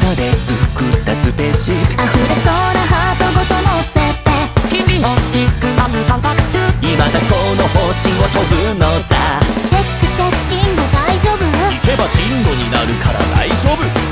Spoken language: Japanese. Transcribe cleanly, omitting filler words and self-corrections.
で作ったスペースシップ、 溢れそうなハートごと乗せて君のシックアム探索中、 未だこの方針を飛ぶのだ。 チェックチェック進路大丈夫？ 行けば進路になるから大丈夫。